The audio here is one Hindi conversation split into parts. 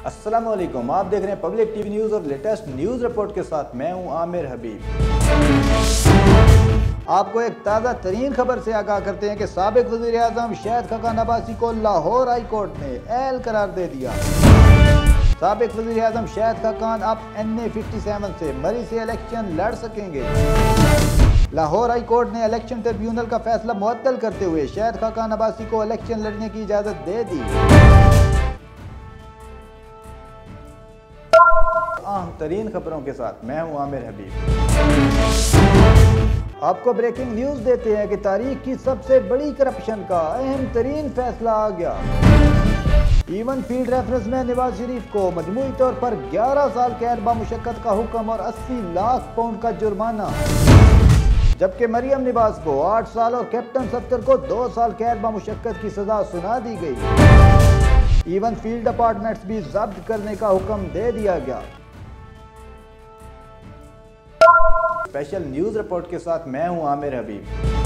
अस्सलाम वालेकुम, आप देख रहे हैं पब्लिक टीवी न्यूज़ और लेटेस्ट न्यूज़ रिपोर्ट के साथ मैं हूं आमिर हबीब। आपको एक ताज़ा तरीन खबर से आगाह करते हैं कि साबिक वज़ीर आज़म शाहिद खाकान अब्बासी को लाहौर हाई कोर्ट ने अहल करार दे दिया। साबिक वज़ीर आज़म शाहिद खाकान अब NA 57 से मरी से इलेक्शन लड़ सकेंगे। लाहौर हाई कोर्ट ने इलेक्शन ट्रिब्यूनल का फैसला मुअत्तल करते हुए शाहिद खाकान अब्बासी को इलेक्शन लड़ने की इजाज़त दे दी। अहम तरीन खबरों के साथ मैं हूं आमिर हबीब। आपको ब्रेकिंग न्यूज देते हैं कि तारीख की सबसे बड़ी करप्शन का अहम तरीन फैसला आ गया। इवन फील्ड रेफरेंस में नवाज शरीफ को मजमूई तौर पर 11 साल कैद बामुशक्कत का हुक्म और 80 लाख पाउंड का जुर्माना, जबकि मरियम नवाज को 8 साल और कैप्टन सत्तर को 2 साल कैद बामुशक्कत की सजा सुना दी गई। इवन फील्ड अपार्टमेंट्स भी जब्त करने का हुक्म दे दिया गया। स्पेशल न्यूज रिपोर्ट के साथ मैं हूं आमिर हबीब।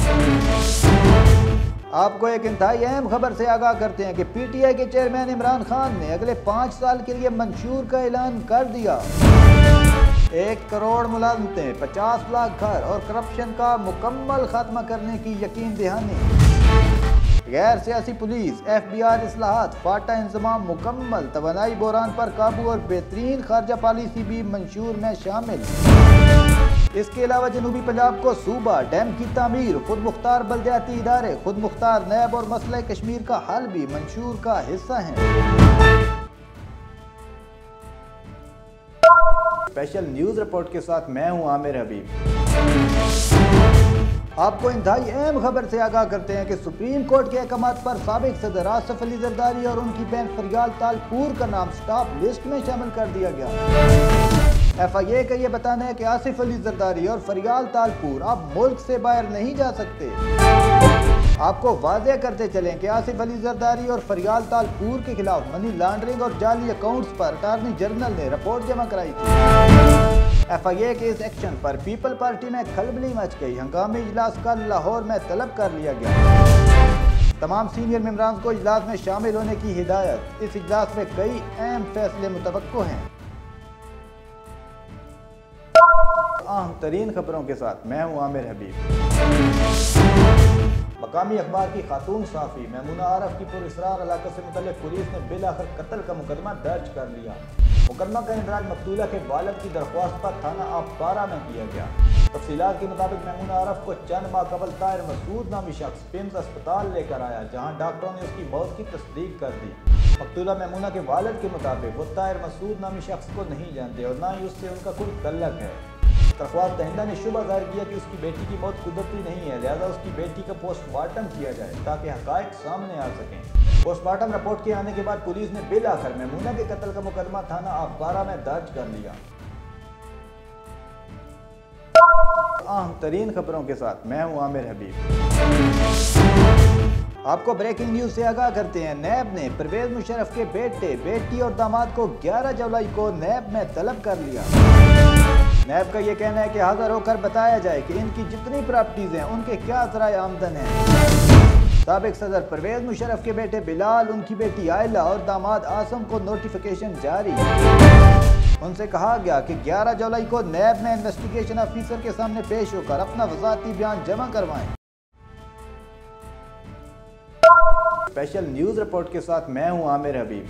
आपको एक इंतहाई अहम खबर से आगाह करते हैं कि PTI के चेयरमैन इमरान खान ने अगले 5 साल के लिए मंशूर का ऐलान कर दिया। 1 करोड़ मुलाजमतें, 50 लाख घर और करप्शन का मुकम्मल खात्मा करने की यकीन दहानी। गैर सियासी पुलिस, FBI इस्लाहात, फाटा इंतजाम मुकम्मल, तवानाई बहरान पर काबू और बेहतरीन खारजा पॉलिसी भी मंशूर में शामिल। इसके अलावा जनूबी पंजाब को सूबा, डैम की तामीर, खुद मुख्तार बल्दियाती इदारे, खुद मुख्तार नैब और मसला कश्मीर का हल भी मंशूर का हिस्सा है। स्पेशल न्यूज रिपोर्ट के साथ मैं हूं आमिर हबीब। आपको इंतहाई अहम खबर से आगाह करते हैं कि सुप्रीम कोर्ट के अहकामात पर साबिक सदर आसिफ अली जरदारी और उनकी बहन फरियाल तालपुर का नाम स्टॉप लिस्ट में शामिल कर दिया गया। FIA का यह बताना है कि आसिफ अली जरदारी और फरियाल तालपुर अब मुल्क से बाहर नहीं जा सकते। आपको वादे करते चलें कि आसिफ अली जरदारी और फरियाल तालपुर के खिलाफ मनी लॉन्ड्रिंग और जाली अकाउंट्स पर अटॉर्नी जनरल ने रिपोर्ट जमा कराई थी। FIA के इस एक्शन पर पीपल पार्टी में खलबली मच गई। हंगामी इजलास का लाहौर में तलब कर लिया गया। तमाम सीनियर मेंबरान को इजलास में शामिल होने की हिदायत। इस इजलास में कई अहम फैसले मुतवक्को हैं। अहम तरीन खबरों के साथ मैं हूं आमिर हबीब। मकामी अखबार की खातून साफ़ी मैमूना आरफ की पुरअसरार हलाकत से मुतल्लिक़ पुलिस ने बिलाखिर कत्ल का मुकदमा दर्ज कर लिया। मुकदमा का इंदराज मकतूला के वालिद की दरख्वास्त पर थाना आप-12 में किया गया। तफसीलात के मुताबिक मैमूना आरफ को चंद माह कबल ताहिर मसूद नामी शख्स पिम्स अस्पताल लेकर आया, जहाँ डॉक्टरों ने उसकी मौत की तस्दीक कर दी। मकतूला मैमूना के वालिद के मुताबिक वो ताहिर मसूद नामी शख्स को नहीं जानते और ना ही उससे उनका कोई तल्लक है। दरख्वास्त दहिंदा ने शुबा जाहिर किया कि उसकी बेटी की मौत कुदरती नहीं है, लिहाजा उसकी बेटी का पोस्टमार्टम किया जाए ताकि हक़ाइक़ सामने आ सकें। पोस्टमार्टम रिपोर्ट के आने के बाद पुलिस ने बिलाखिर मैमूना के कत्ल का मुकदमा थाना आप-12 में दर्ज कर लिया। अहम तरीन खबरों के साथ मैं हूं आमिर हबीब। आपको ब्रेकिंग न्यूज से आगाह करते हैं। नैब ने परवेज मुशर्रफ के बेटे, बेटी और दामाद को 11 जुलाई को नैब में तलब कर लिया। नैब का यह कहना है कि हाजिर होकर बताया जाए कि इनकी जितनी प्रॉपर्टीज हैं उनके क्या ज़राए आमदन है। साबिक सदर परवेज मुशर्रफ के बेटे बिलाल, उनकी बेटी आयला और दामाद आसम को नोटिफिकेशन जारी। उनसे कहा गया कि 11 जुलाई को नैब में इन्वेस्टिगेशन ऑफिसर के सामने पेश होकर अपना वज़ाती बयान जमा करवाएं। स्पेशल न्यूज रिपोर्ट के साथ मैं हूं आमिर हबीब।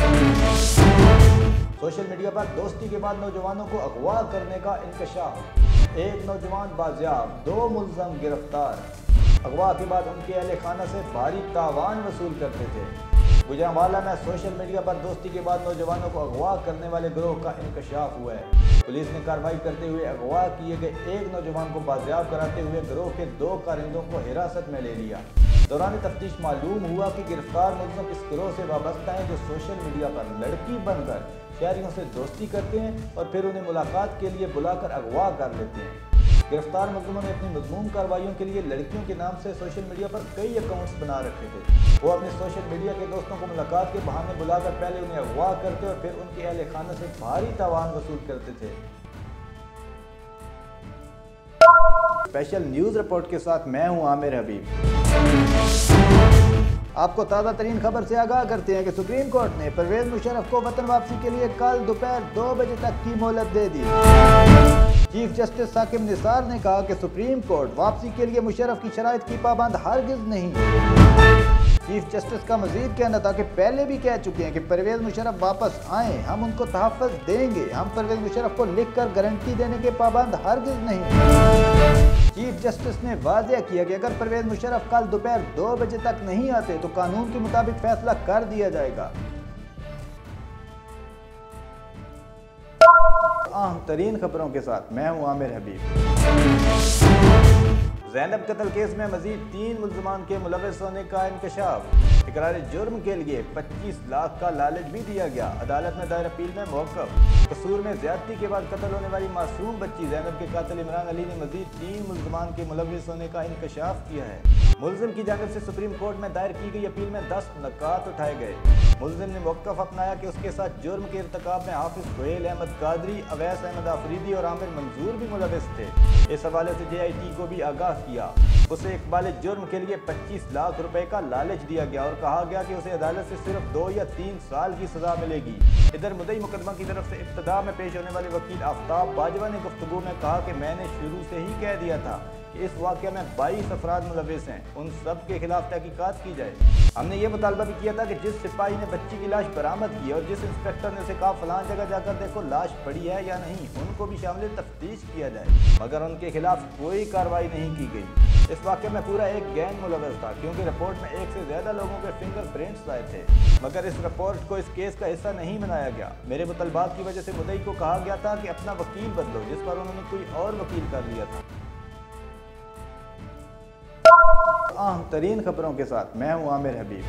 सोशल मीडिया पर दोस्ती के बाद नौजवानों को अगवा करने का इंकशाफ। 1 नौजवान बाजियाब, 2 मुल्ज़म गिरफ्तार। अगवा के बाद उनके अहले खाना से भारी तावान वसूल करते थे। गुजरांवाला में सोशल मीडिया पर दोस्ती के बाद नौजवानों को अगवा करने वाले गिरोह का इंकशाफ हुआ है। पुलिस ने कार्रवाई करते हुए अगवा किए गए 1 नौजवान को बाजियाब कराते हुए गिरोह के 2 कारिंदों को हिरासत में ले लिया। दौरान तफ्तीश मालूम हुआ कि गिरफ्तार मुल्ज़िम इस गिरोह से वाबस्ता हैं जो सोशल मीडिया पर लड़की बनकर शहरियों से दोस्ती करते हैं और फिर उन्हें मुलाकात के लिए बुलाकर अगवा कर लेते हैं। गिरफ्तार मुल्ज़िमों ने अपनी मज़मूम कार्रवाइयों के लिए लड़कियों के नाम से सोशल मीडिया पर कई अकाउंट्स बना रखे थे। वो अपने सोशल मीडिया के दोस्तों को मुलाकात के बहाने बुलाकर पहले उन्हें अगवा करते और फिर उनके अहले खाना से भारी तावान वसूल करते थे। स्पेशल न्यूज रिपोर्ट के साथ मैं हूं आमिर हबीब। आपको ताज़ा तरीन खबर से आगाह करते हैं कि सुप्रीम कोर्ट ने परवेज मुशर्रफ को वतन वापसी के लिए कल दोपहर 2 बजे तक की मोहलत दे दी। चीफ जस्टिस साकिब निसार ने कहा कि सुप्रीम कोर्ट वापसी के लिए मुशर्रफ की शराइत की पाबंद हरगिज नहीं। चीफ जस्टिस का मजीद कहना था कि पहले भी कह चुके हैं कि परवेज मुशर्रफ वापस आए, हम उनको तहफ़्फ़ुज़ देंगे, हम परवेज मुशर्रफ को लिख कर गारंटी देने के पाबंद हरगिज नहीं। चीफ जस्टिस ने वाज़ेह किया कि अगर परवेज मुशर्रफ कल दोपहर 2 बजे तक नहीं आते तो कानून के मुताबिक फैसला कर दिया जाएगा। अहम तरीन खबरों के साथ मैं हूं आमिर हबीब। ज़ैनब कत्ल केस में मजीद 3 मुल्ज़मान के मुलव्वस होने का इंकशाफ। इकरार जुर्म के लिए 25 लाख का लालच भी दिया गया। अदालत में दायर अपील में मौक़िफ़। कसूर में ज़्यादती के बाद कत्ल होने वाली मासूम बच्ची ज़ैनब के कातिल इमरान अली ने मजीद 3 मुल्ज़मान के मुलव्वस होने का इंकशाफ किया है। मुल्ज़िम की जानिब से सुप्रीम कोर्ट में दायर की गई अपील में 10 नकात उठाए गए। मुल्ज़िम ने मौक़िफ़ अपनाया कि उसके साथ जुर्म के इर्तिकाब में हाफिज़ सोहेल अहमद कादरी, अवैस अहमद आफरीदी और आमिर मंजूर भी मुलव्वस थे। इस हवाले से JIT को भी आगाह किया। उसे इकबाल जुर्म के लिए 25 लाख रुपए का लालच दिया गया और कहा गया कि उसे अदालत से सिर्फ 2 या 3 साल की सजा मिलेगी। इधर मुद्दई मुकदमा की तरफ से इब्तिदा में पेश होने वाले वकील आफ्ताब बाजवा ने गुफ्तगू में कहा कि मैंने शुरू से ही कह दिया था कि इस वाक़े में 22 अफराद मुलव्वस हैं, उन सब के खिलाफ तहकीकात की जाए। हमने ये मुतालबा भी किया था कि जिस सिपाही ने बच्ची की लाश बरामद की और जिस इंस्पेक्टर ने उसे कहा फलां जगह जाकर देखो लाश पड़ी है या नहीं, उनको भी शामिल तफ्तीश किया जाए, मगर उनके खिलाफ कोई कार्रवाई नहीं की गई। इस वाक़े में पूरा एक गैंग मुलव्वस था क्योंकि रिपोर्ट में 1 से ज़्यादा लोगों के फिंगरप्रिंट्स आए थे, मगर इस रिपोर्ट को इस केस का हिस्सा नहीं बनाया गया। मेरे मुतालबात की वजह से मुद्दई को कहा गया था कि अपना वकील बदलो, जिस पर उन्होंने कोई और वकील कर लिया था। अहम तरीन खबरों के साथ मैं हूं आमिर हबीब।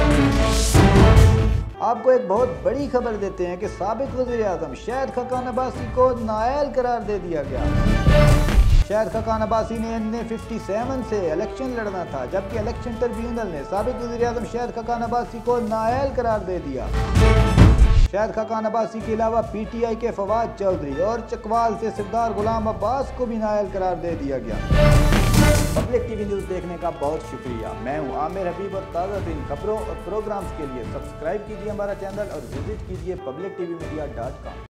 आपको एक बहुत बड़ी खबर देते हैं कि साबिक वज़ीर आज़म शाहिद खाकान अब्बासी को नाअहल करार दे दिया गया। शाहिद खाकान अब्बासी ने NA57 से इलेक्शन लड़ना था, जबकि इलेक्शन ट्रिब्यूनल ने साबिक वज़ीर आज़म शाहिद खाकान अब्बासी को नाअहल करार दे दिया। शाहिद खाकान अब्बासी के अलावा PTI के फवाद चौधरी और चकवाल से सरदार गुलाम अब्बास को भी नाअहल करार दे दिया गया। पब्लिक TV न्यूज़ देखने का बहुत शुक्रिया। मैं हूं आमिर हबीब और ताज़ा तरीन खबरों और प्रोग्राम्स के लिए सब्सक्राइब कीजिए हमारा चैनल और विजिट कीजिए publictvmedia.com।